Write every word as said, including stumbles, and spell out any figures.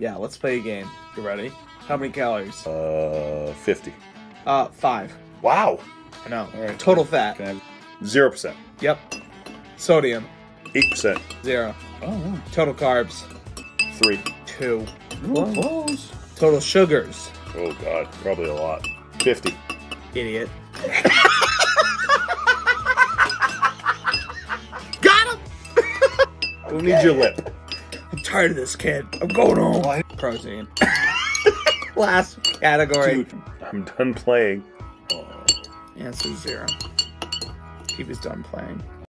Yeah, let's play a game. You ready? How many calories? Uh, fifty. Uh, five. Wow. I know. All right. Total fat. Can I have zero percent? Yep. Sodium. Eight percent. Zero. Oh, wow. Total carbs. Three. Two. Ooh, close. Total sugars. Oh god, probably a lot. Fifty. Idiot. Got him! Who needs your lip? I'm tired of this kid. I'm going home. Why? Protein. Last category. Dude, I'm done playing. Oh. Answer zero. He was done playing.